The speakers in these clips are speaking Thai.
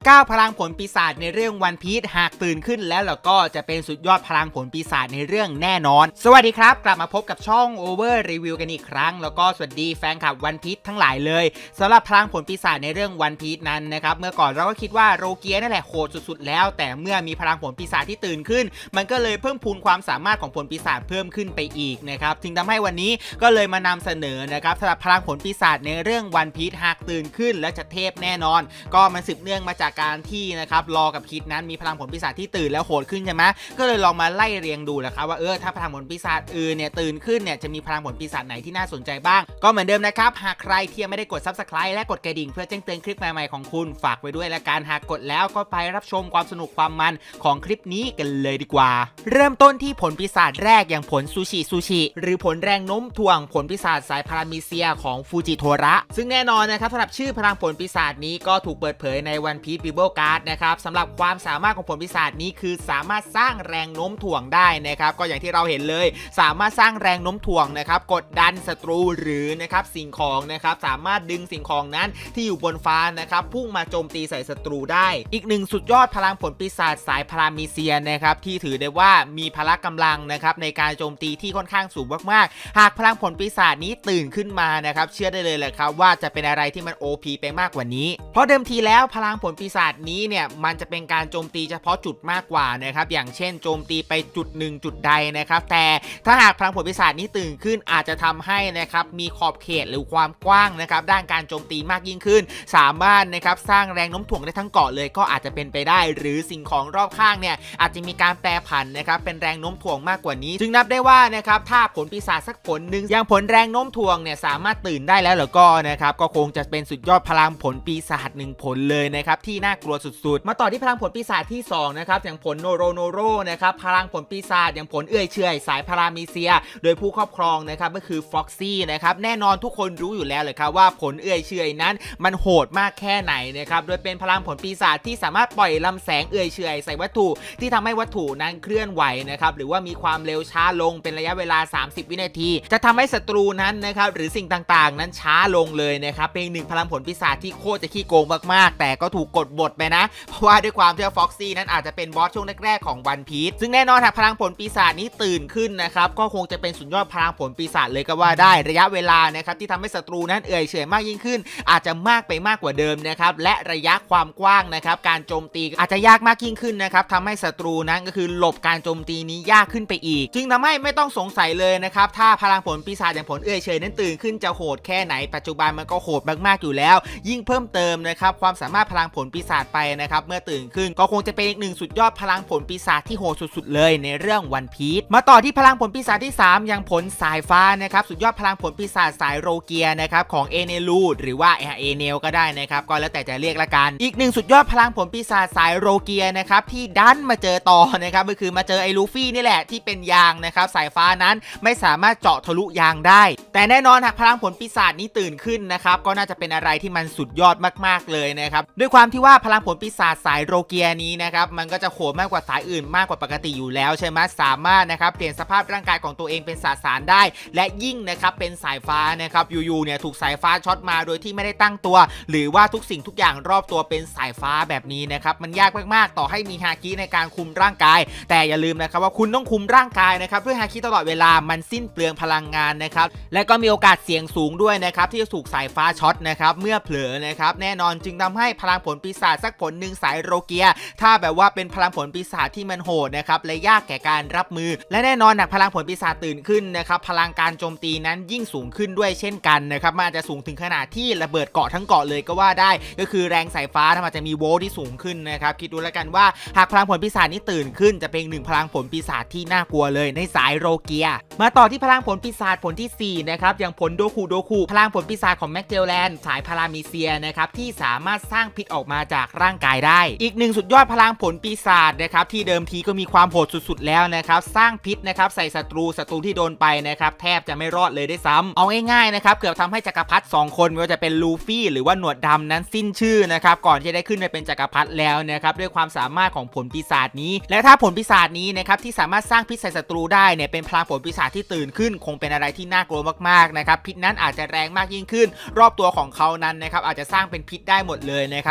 9พลังผลปีศาจในเรื่องวันพีซหากตื่นขึ้นแล้วก็จะเป็นสุดยอดพลังผลปีศาจในเรื่องแน่นอนสวัสดีครับกลับมาพบกับช่อง Over Review กันอีกครั้งแล้วก็สวัสดีแฟนคลับวันพีซทั้งหลายเลยสำหรับพลังผลปีศาจในเรื่องวันพีซนั้นนะครับเมื่อก่อนเราก็คิดว่าโรเกียนั่นแหละโหดสุดๆแล้วแต่เมื่อมีพลังผลปีศาจที่ตื่นขึ้นมันก็เลยเพิ่มพูนความสามารถของผลปีศาจเพิ่มขึ้นไปอีกนะครับจึงทำให้วันนี้ก็เลยมานำเสนอนะครับสำหรับพลังผลปีศาจในเรื่องวันพีซหากตื่นขึ้นและจะเทพแน่นอนก็มันสืบเนื่องมาจากการที่นะครับรอกับคิดนั้นมีพลังผลปีศาจที่ตื่นแล้วโหดขึ้นใช่ไหมก็เลยลองมาไล่เรียงดูแหละครับว่าถ้าพลังผลปีศาจอื่นเนี่ยตื่นขึ้นเนี่ยจะมีพลังผลปีศาจไหนที่น่าสนใจบ้างก็เหมือนเดิมนะครับหากใครที่ยังไม่ได้กด Subscribe และกดกระดิ่งเพื่อแจ้งเตือนคลิปใหม่ๆของคุณฝากไว้ด้วยและการหากกดแล้วก็ไปรับชมความสนุกความมันของคลิปนี้กันเลยดีกว่าเริ่มต้นที่ผลปีศาจแรกอย่างผลซูชิหรือผลแรงโน้มถ่วงผลปีศาจสายพารามิเซียของฟูจิโทระซึ่งแน่นอนนะครับสำหรับชื่อพลังผลปีศาจนี้ก็ถูกเปิดเผยในวันพีซบิเบิลการ์ดนะครับสำหรับความสามารถของผลปีศาจนี้คือสามารถสร้างแรงโน้มถ่วงได้นะครับก็อย่างที่เราเห็นเลยสามารถสร้างแรงโน้มถ่วงนะครับกดดันศัตรูหรือนะครับสิ่งของนะครับสามารถดึงสิ่งของนั้นที่อยู่บนฟ้านะครับพุ่งมาโจมตีใส่ศัตรูได้อีกหนึ่งสุดยอดพลังผลปีศาจสายพารามิเซียนะครับที่ถือได้ว่ามีพละกำลังนะครับในการโจมตีที่ค่อนข้างสูงมากๆหากพลังผลปีศาจนี้ตื่นขึ้นมานะครับเชื่อได้เลยแหละครับว่าจะเป็นอะไรที่มัน OP ไปมากกว่านี้เพราะเดิมทีแล้วพลังผลปีศาจนี้เนี่ยมันจะเป็นการโจมตีเฉพาะจุดมากกว่านะครับอย่างเช่นโจมตีไปจุดหนึ่งจุดใดนะครับแต่ถ้าหากพลังผลปีศาจนี้ตื่นขึ้นอาจจะทำให้นะครับมีขอบเขตหรือความกว้างนะครับด้านการโจมตีมากยิ่งขึ้นสามารถนะครับสร้างแรงโน้มถ่วงได้ทั้งเกาะเลยก็อาจจะเป็นไปได้หรือสิ่งของรอบข้างเนี่ยอาจจะมีการแปรผันนะครับเป็นแรงโน้มถ่วงมากกว่านี้จึงนับได้ว่านะครับถ้าผลปีศาจสักผลหนึ่งอย่างผลแรงโน้มถ่วงเนี่ยสามารถตื่นได้แล้วก็นะครับก็คงจะเป็นสุดยอดพลังผลปีศาจหนึ่งผลเลยนะครับที่น่ากลัวสุดๆมาต่อที่พลังผลปีศาจที่2นะครับอย่างผลโนโรนะครับพลังผลปีศาจอย่างผลเอื่อยเฉอยสายพารามิเซียโดยผู้ครอบครองนะครับก็คือฟ็อกซี่นะครับแน่นอนทุกคนรู้อยู่แล้วเลยครับว่าผลเอื่อยเฉอยนั้นมันโหดมากแค่ไหนนะครับโดยเป็นพลังผลปีศาจที่สามารถปล่อยลำแสงเอื่อยเฉอยใส่วัตถุที่ทำให้วัตถุนั้นเคลื่อนไหวนะครับหรือว่ามีความเร็วช้าลงเป็นระยะเวลา30วินาทีจะทำให้ศัตรูนั้นนะครับหรือสิ่งต่างๆนั้นช้าลงเลยนะครับเป็นหนึ่งพลังผลปีศาจที่โคตรจะขี้โกงมากๆแต่ก็ถูกกดบทไปนะเพราะว่าด้วยความที่ฟ็อกซี่นั้นอาจจะเป็นบอสช่วงแรกๆของวันพีซซึ่งแน่นอนหากพลังผลปีศาจนี้ตื่นขึ้นนะครับก็คงจะเป็นสุดยอดพลังผลปีศาจเลยก็ว่าได้ระยะเวลานะครับที่ทำให้ศัตรูนั้นเอื่อยเฉอยมากยิ่งขึ้นอาจจะมากไปมากกว่าเดิมนะครับและระยะความกว้างนะครับการโจมตีอาจจะยากมากยิ่งขึ้นนะครับทำให้ศัตรูนั้นก็คือหลบการโจมตีนี้ยากขึ้นไปอีกจึงทำให้ไม่ต้องสงสัยเลยนะครับถ้าพลังผลปีศาจอย่างผลเอื่อยเฉอยนั้นตื่นขึ้นจะโหดแค่ไหนปัจจุบันมันก็โหดมากๆอยู่แล้วยิ่งเพิ่มเติมนะครับความสามารถพลังผลปีศาจไปนะครับเมื่อตื่นขึ้นก็คงจะเป็นอีกหนึ่งสุดยอดพลังผลปีศาจที่โหดสุดๆเลยในเรื่องวันพีซมาต่อที่พลังผลปีศาจที่3อย่างผลสายฟ้านะครับสุดยอดพลังผลปีศาจสายโรเกียนะครับของเอเนลูหรือว่าเอเนลก็ได้นะครับก็แล้วแต่จะเรียกละกันอีกหนึ่งสุดยอดพลังผลปีศาจสายโรเกียนะครับที่ดันมาเจอต่อนะครับก็คือมาเจอไอ้ลูฟี่นี่แหละที่เป็นยางนะครับสายฟ้านั้นไม่สามารถเจาะทะลุยางได้แต่แน่นอนหากพลังผลปีศาจนี้ตื่นขึ้นนะครับก็น่าจะเป็นอะไรที่มันสุดยอดมากๆเลยนะครับด้วยความที่ว่าพลังผลปีศาจสายโรเกียนี้นะครับมันก็จะโหดมากกว่าสายอื่นมากกว่าปกติอยู่แล้วใช่ไหมสามารถนะครับเปลี่ยนสภาพร่างกายของตัวเองเป็นสสารได้และยิ่งนะครับเป็นสายฟ้านะครับอยู่ๆเนี่ยถูกสายฟ้าช็อตมาโดยที่ไม่ได้ตั้งตัวหรือว่าทุกสิ่งทุกอย่างรอบตัวเป็นสายฟ้าแบบนี้นะครับมันยากมากๆต่อให้มีฮาคิในการคุมร่างกายแต่อย่าลืมนะครับว่าคุณต้องคุมร่างกายนะครับด้วยฮาคิตลอดเวลามันสิ้นเปลืองพลังงานนะครับและก็มีโอกาสเสี่ยงสูงด้วยนะครับที่จะถูกสายฟ้าช็อตนะครับเมื่อเผลอนะครับแน่นอนจึงทำให้พลังผลปีศาจสักผลหนึ่งสายโรเกียถ้าแบบว่าเป็นพลังผลปีศาจที่มันโหดนะครับและยากแก่การรับมือและแน่นอนหากพลังผลปีศาจตื่นขึ้นนะครับพลังการโจมตีนั้นยิ่งสูงขึ้นด้วยเช่นกันนะครับมันอาจจะสูงถึงขนาดที่ระเบิดเกาะทั้งเกาะเลยก็ว่าได้ก็คือแรงสายฟ้าถ้ามันจะมีโวลต์ที่สูงขึ้นนะครับคิดดูแล้วกันว่าหากพลังผลปีศาจนี้ตื่นขึ้นจะเป็นหนึ่งพลังผลปีศาจที่น่ากลัวเลยในสายโรเกียมาต่อที่พลังผลปีศาจผลที่4นะครับอย่างผลโดคูพลังผลปีศาจของแม็กเจลแลนด์สายพารามิเซียนะครับที่สามารถสร้างพิษออกมาจากร่างกายได้อีกหนึ่งสุดยอดพลังผลปีศาจนะครับที่เดิมทีก็มีความโหดสุดๆแล้วนะครับสร้างพิษนะครับใส่ศัตรูที่โดนไปนะครับแทบจะไม่รอดเลยได้ซ้ำเอาง่ายๆนะครับเกือบทำให้จักรพรรดิ2คนไม่ว่าจะเป็นลูฟี่หรือว่าหนวดดำนั้นสิ้นชื่อนะครับก่อนที่จะได้ขึ้นไปเป็นจักรพรรดิแล้วนะครับด้วยความสามารถของผลปีศาจนี้และถ้าผลปีศาจนี้นะครับที่สามารถสร้างพิษใส่ศัตรูได้เนี่ยเป็นพลังผลปีศาจที่ตื่นขึ้นคงเป็นอะไรที่น่ากลัวมากๆนะครับพิษนั้นอาจจะแรงมากยิ่งขึ้นรอบตัวของเขานั้นนะครับอาจจะสร้างเป็นพิษได้หมดเลยนะครับมันจะทำ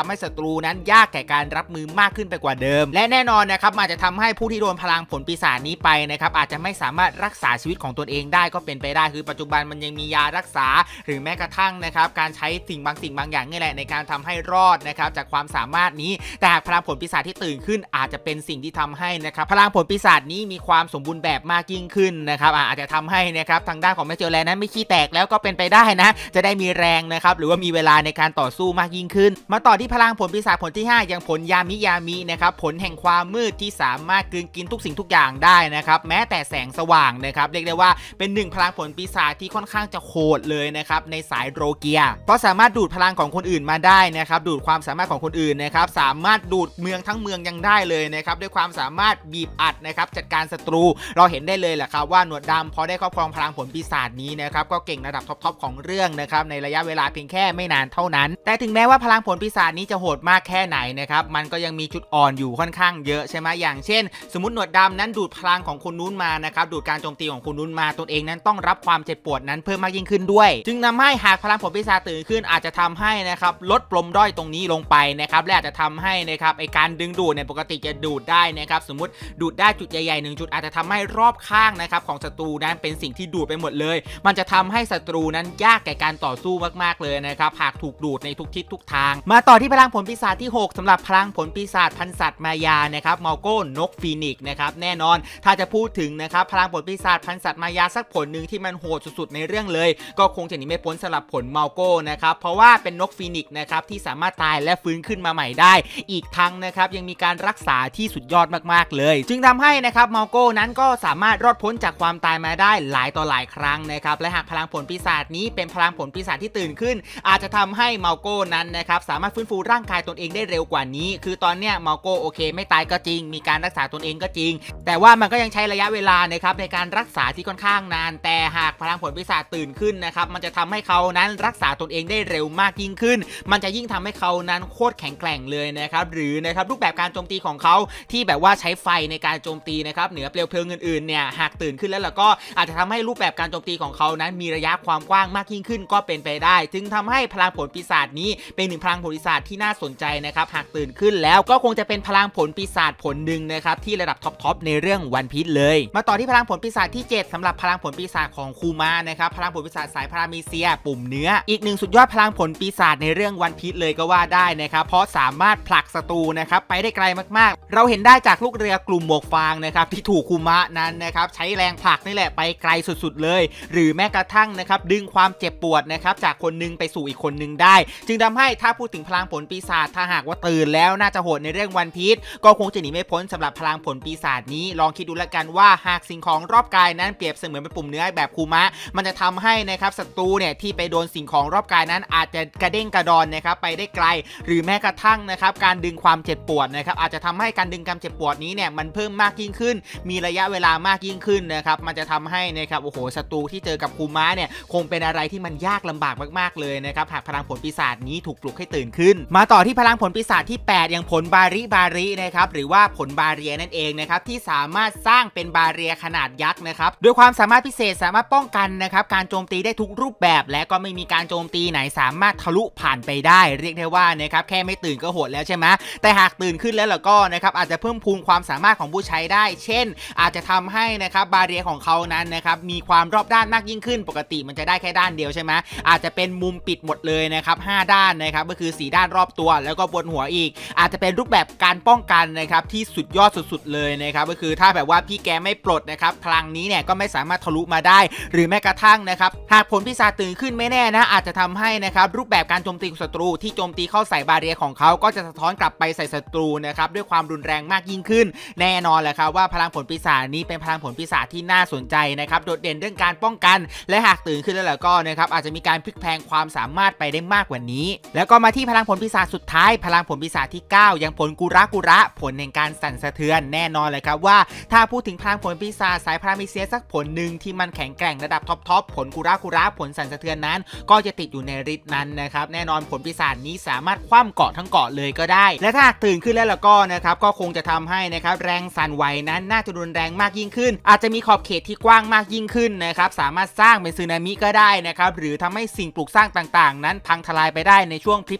ให้ศัตรูนั้นยากแก่การรับมือมากขึ้นไปกว่าเดิมและแน่นอนนะครับอาจจะทำให้ผู้ที่โดนพลังผลปีศาจนี้ไปนะครับอาจจะไม่สามารถรักษาชีวิตของตนเองได้ก็เป็นไปได้คือปัจจุบันมันยังมียารักษาหรือแม้กระทั่งนะครับการใช้สิ่งบางอย่างนี่แหละในการทำให้รอดนะครับจากความสามารถนี้แต่หากพลังผลปีศาจที่ตื่นขึ้นอาจจะเป็นสิ่งที่ทำให้นะครับพลังผลปีศาจนี้มีความสมบูรณ์แบบมากยิ่งขึ้นนะครับอาจจะทำให้นะครับทางด้านของแมคเจลแลนนั้นไม่ขี้แตกแล้วก็เป็นไปได้นะจะได้มีแรงนะครับหรือว่ามีเวลาในการต่อสู้มากยิ่งขึ้นมาต่อที่พลังผลปีศาจผลที่5อย่างผลยามินะครับผลแห่งความมืดที่สามารถกลืนกินทุกสิ่งทุกอย่างได้นะครับแม้แต่แสงสว่างนะครับเรียกได้ว่าเป็น1พลังผลปีศาจที่ค่อนข้างจะโหดเลยนะครับในสายโรเกียเพราะสามารถดูดพลังของคนอื่นมาได้นะครับดูดความสามารถของคนอื่นนะครับสามารถดูดเมืองทั้งเมืองยังได้เลยนะครับด้วยความสามารถบีบอัดนะครับจัดการศัตรูเราเห็นได้เลยแหละครับว่าหนวดดำพอได้ครอบครองพลังผลปีศาจนี้นะครับก็เก่งระดับท็อปของเรื่องนะครับในระยะเวลาเพียงแค่ไม่นานเท่านั้นแต่ถึงแม้ว่าพลังผลปีศาจนี้จะโหดมากแค่ไหนนะครับมันก็ยังมีจุดอ่อนอยู่ค่อนข้างเยอะใช่ไหมอย่างเช่นสมมติหนวดดำนั้นดูดพลังของคนนู้นมานะครับดูดการโจมตีของคนนู้นมาตนเองนั้นต้องรับความเจ็บปวดนั้นเพิ่มมากยิ่งขึ้นด้วยจึงทำให้หากพลังผลปีศาจตื่นขึ้นอาจจะทำให้นะครับลดปมด้อยตรงนี้ลงไปนะครับและอาจจะทำให้นะครับไอการดึงดูดเนี่ยปกติจะดูดได้นะครับสมมติดูดได้จุดใหญ่ๆ1จุดอาจจะทำให้รอบข้างนะครับของศัตรูนั้นเป็นสิ่งที่ดูดไปหมดเลยมันจะทำให้ศัตรูนั้นยากแก่การต่อสู้มากๆเลยนะครับหากถูกดูดในทุกทิศทุกทางมาต่อที่พลังผลปีศาจที่6สำหรับพลังผลปีศาจพันสัตว์มายานะครับมัลโก้นกฟีนิกซ์นะครับแน่นอนถ้าจะพูดถึงนะครับพลังผลปีศาจพันสัตว์มายาสักผลหนึ่งที่มันโหดสุดๆในเรื่องเลยก็คงจะหนีไม่พ้นสำหรับผลมัลโก้นะครับเพราะว่าเป็นนกฟีนิกซ์นะครับที่สามารถตายและฟื้นขึ้นมาใหม่ได้อีกทั้งนะครับยังมีการรักษาที่สุดยอดมากๆเลยจึงทำให้นะครับมัลโก้นั้นก็สามารถรอดพ้นจากความตายมาได้หลายต่อหลายครั้งนะครับและหากพลังผลปีศาจนี้เป็นพลังผลปีศาจที่ตื่นขึ้นอาจจะทำให้มัลโก้นั้นนะครับสามารถฟื้นฟูร่างกายตนเองได้เร็วกว่านี้คือตอนเนี้ยมัลโก้โอเคไม่ตายก็จริงมีการรักษาตนเองก็จริงแต่ว่ามันก็ยังใช้ระยะเวลานะครับในการรักษาที่ค่อนข้างนานแต่หากพลังผลปีศาจตื่นขึ้นนะครับมันจะทำให้เขานั้นรักษาตนเองได้เร็วมากยิ่งขึ้นมันจะยิ่งทำให้เขานั้นโคตรแข็งแกร่งเลยนะครับหรือนะครับรูปแบบการโจมตีของเขาที่แบบว่าใช้ไฟในการโจมตีนะครับเหนือเปลวเพลิงอื่นๆเนี่ยหากตื่นขึ้นแล้วก็อาจจะทำให้รูปแบบการโจมตีของเขานั้นมีระยะความกว้างมากยิ่งขึ้นก็เป็นไปได้จึงทำให้พลังผลปีศาจนี้เป็นหนึ่งพลังผลปีศาจที่น่าสนใจนะครับหากตื่นขึ้นแล้วก็คงจะเป็นพลังผลปีศาจผลหนึ่งนะครับที่ระดับท็อปในเรื่องวันพีซเลยมาต่อที่พลังผลปีศาจที่7สำหรับพลังผลปีศาจของคูมานะครับพลังผลปีศาจสายพารามีเซียปุ่มเนื้ออีกหนึ่งสุดยอดพลังผลปีศาจในเรื่องวันพีซเลยก็ว่าได้นะครับเพราะสามารถผลักศัตรูนะครับไปได้ไกลมากๆเราเห็นได้จากลูกเรือกลุ่มหมวกฟางนะครับที่ถูกคูมะนั้นนะครับใช้แรงผลักนี่แหละไปไกลสุดๆเลยหรือแม้กระทั่งนะครับดึงความเจ็บปวดนะครับจากคนนึงไปสู่อีกคนนึงได้จึงทำให้ถ้าพูดถึงพลังผลปีศาจถ้าหากว่าตื่นแล้วน่าจะโหดในเรื่องวันพีซก็คงจะหนีไม่พ้นสำหรับพลังผลปีศาจนี้ลองคิดดูละกันว่าหากสิ่งของรอบกายนั้นเปรียบเสมือนเป็นปุ่มเนื้อแบบคูมะมันจะทำให้นะครับศัตรูเนี่ยที่ไปโดนสิ่งของรอบกายนั้นอาจจะกระเด้งกระดอนนะครับไปได้ไกลหรือแม้กระทั่งนะครับการดึงความเจ็บปวดนะครับอาจจะทำให้การดึงความเจ็บปวดนี้เนี่ยมันเพิ่มมากยิ่งขึ้นมีระยะเวลามากยิ่งขึ้นนะครับมันจะทำให้นะครับโอ้โหศัตรูที่เจอกับคูมะเนี่ยคงเป็นอะไรที่มันยากลำบากมากๆเลยนะครับหากพลังผลปีศาจนี้ถูกปลุกให้ตื่นขึ้นมาต่อที่พลังผลปีศาจที่8อย่างผลบารินะครับหรือว่าผลบาเรียนั่นเองนะครับที่สามารถสร้างเป็นบาเรียขนาดยักษ์นะครับด้วยความสามารถพิเศษสามารถป้องกันนะครับการโจมตีได้ทุกรูปแบบและก็ไม่มีการโจมตีไหนสามารถทะลุผ่านไปได้เรียกได้ว่านะครับแค่ไม่ตื่นก็โหดแล้วใช่ไหมแต่หากตื่นขึ้นแล้วก็นะครับอาจจะเพิ่มพูนความสามารถของผู้ใช้ได้เช่นอาจจะทำให้นะครับบาเรียของเขานั้นนะครับมีความรอบด้านมากยิ่งขึ้นปกติมันจะได้แค่ด้านเดียวใช่ไหมอาจจะเป็นมุมปิดหมดเลยนะครับ5ด้านนะครับก็คือ4ด้านรอบตัวแล้วก็บนหัวอีกอาจจะเป็นรูปแบบการป้องกันนะครับที่สุดยอดสุดๆเลยนะครับก็คือถ้าแบบว่าพี่แกไม่ปลดนะครับพลังนี้เนี่ยก็ไม่สามารถทะลุมาได้หรือแม้กระทั่งนะครับหากผลปีศาจตื่นขึ้นไม่แน่นะอาจจะทำให้นะครับรูปแบบการโจมตีของศัตรูที่โจมตีเข้าใส่บาเรียของเขาก็จะสะท้อนกลับไปใส่ศัตรูนะครับด้วยความรุนแรงมากยิ่งขึ้นแน่นอนแหละครับว่าพลังผลปีศาจนี้เป็นพลังผลปีศาจที่น่าสนใจนะครับโดดเด่นเรื่องการป้องกันและหากตื่นขึ้นแล้วก็นะครับอาจจะมีการพลิกแพลงความสามารถไปได้มากกว่านี้แล้วก็มาที่พลังผลปีศาจสุดท้ายพลังผลปีศาจที่9อย่างผลกุระผลแห่งการสั่นสะเทือนแน่นอนเลยครับว่าถ้าพูดถึงพลังผลปีศาจสายพารามิเซียสักผลหนึ่งที่มันแข็งแกร่งระดับท็อปผลกุระผลสั่นสะเทือนนั้นก็จะติดอยู่ในฤทธิ์นั้นนะครับแน่นอนผลปีศาจนี้สามารถคว่ำเกาะทั้งเกาะเลยก็ได้และถ้าตื่นขึ้นแล้วก็นะครับก็คงจะทำให้นะครับแรงสั่นไหวนั้นน่าจะรุนแรงมากยิ่งขึ้นอาจจะมีขอบเขตที่กว้างมากยิ่งขึ้นนะครับสามารถสร้างเป็นสึนามิก็ได้นะครับหรือทำให้สิ่งปลูกสร้างต่างๆนั้นพังทลายไปได้ในช่วงพริบตา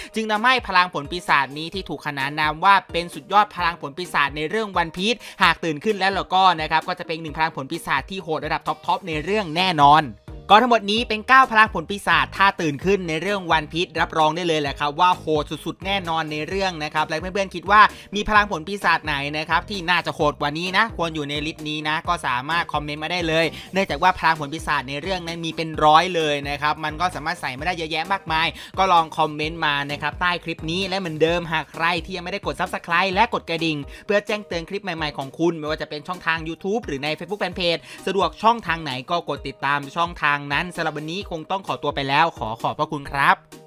จึงทำให้พลังผลปีศาจนี้ที่ถูกขนานนามว่าเป็นสุดยอดพลังผลปีศาจในเรื่องวันพีซหากตื่นขึ้นแล้วก็นะครับก็จะเป็น1พลังผลปีศาจที่โหดระดับท็อปในเรื่องแน่นอนก็ทั้งหมดนี้เป็น9พลังผลปีศาจถ้าตื่นขึ้นในเรื่องวันพีซรับรองได้เลยแหละครับว่าโหดสุดๆแน่นอนในเรื่องนะครับและเพื่อนๆคิดว่ามีพลังผลปีศาจไหนนะครับที่น่าจะโหดกว่านี้นะควรอยู่ในลิสต์นี้นะก็สามารถคอมเมนต์มาได้เลยเนื่องจากว่าพลังผลปีศาจในเรื่องนั้นมีเป็นร้อยเลยนะครับมันก็สามารถใส่ไม่ได้เยอะแยะมากมายก็ลองคอมเมนต์มานะครับใต้คลิปนี้และเหมือนเดิมหากใครที่ยังไม่ได้กด Subscribe และกดกระดิ่งเพื่อแจ้งเตือนคลิปใหม่ๆของคุณไม่ว่าจะเป็นช่องทาง YouTube หรือใน Facebook Fanpage สะดวกช่องทางไหนก็กดติดตามช่องทางนั้นสำหรับวันนี้คงต้องขอตัวไปแล้วขอบพระคุณครับ